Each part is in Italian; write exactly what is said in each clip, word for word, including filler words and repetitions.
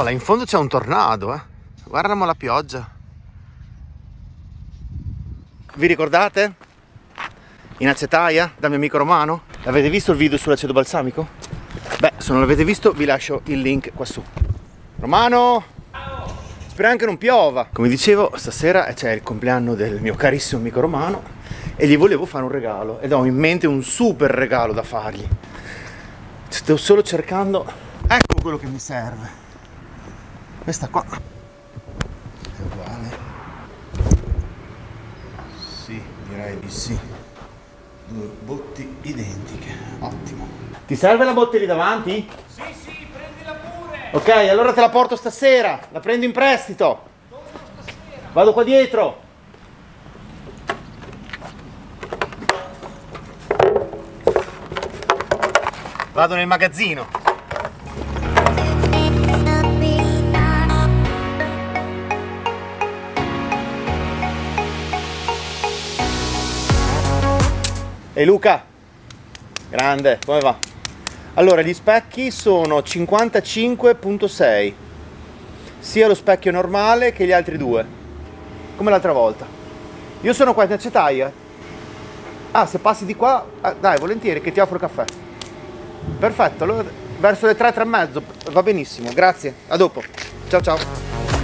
Oh, là in fondo c'è un tornado, eh. Guardiamo la pioggia. Vi ricordate? In acetaia, dal mio amico Romano? Avete visto il video sull'aceto balsamico? Beh, se non l'avete visto vi lascio il link qua su. Romano! Spero anche non piova. Come dicevo, stasera c'è il compleanno del mio carissimo amico Romano e gli volevo fare un regalo ed ho in mente un super regalo da fargli. Sto solo cercando, ecco quello che mi serve. Questa qua è uguale. Sì, direi di sì. Due botti identiche, ottimo. Ti serve la botte lì davanti? Sì, sì, prendila pure! Ok, allora te la porto stasera, la prendo in prestito. Dove stasera? Vado qua dietro. Vado nel magazzino. Ehi Luca, grande, come va? Allora, gli specchi sono cinquantacinque virgola sei, sia lo specchio normale che gli altri due, come l'altra volta. Io sono qua in acetaia. Ah, se passi di qua, ah, dai, volentieri, che ti offro caffè. Perfetto, allora verso le tre, tre e mezzo, va benissimo, grazie, a dopo, ciao ciao.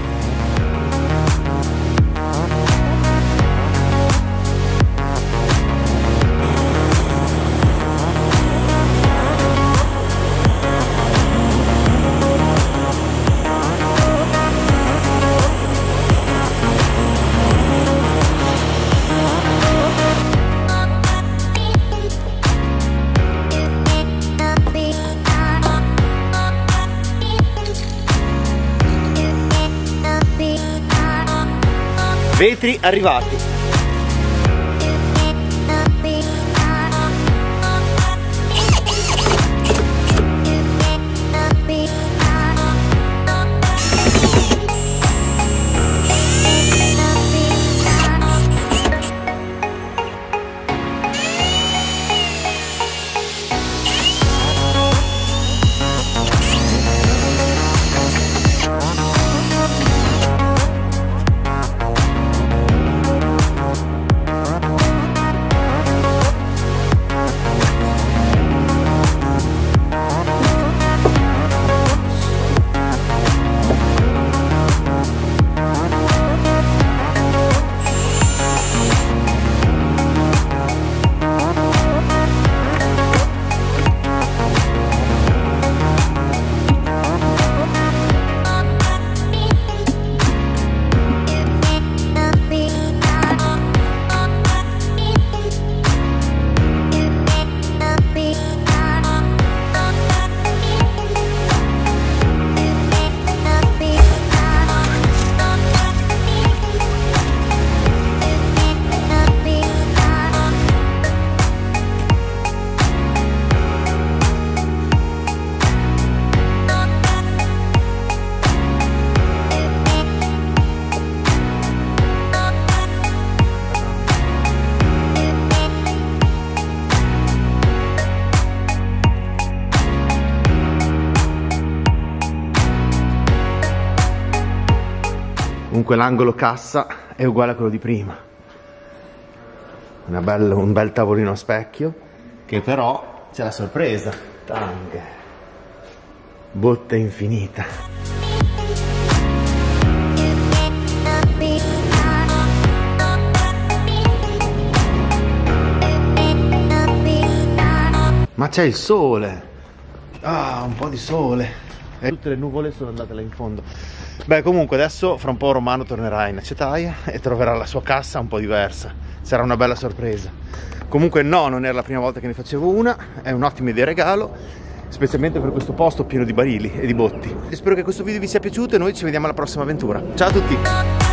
Vetri arrivati. Comunque l'angolo cassa è uguale a quello di prima. Una bella, un bel tavolino a specchio, che però c'è la sorpresa. Tang. Botte infinita. Ma c'è il sole. Ah, un po' di sole. E tutte le nuvole sono andate là in fondo. Beh, comunque adesso fra un po' Romano tornerà in acetaia e troverà la sua cassa un po' diversa. Sarà una bella sorpresa. Comunque no, non era la prima volta che ne facevo una. È un'ottima idea regalo, specialmente per questo posto pieno di barili e di botti. Spero che questo video vi sia piaciuto e noi ci vediamo alla prossima avventura. Ciao a tutti!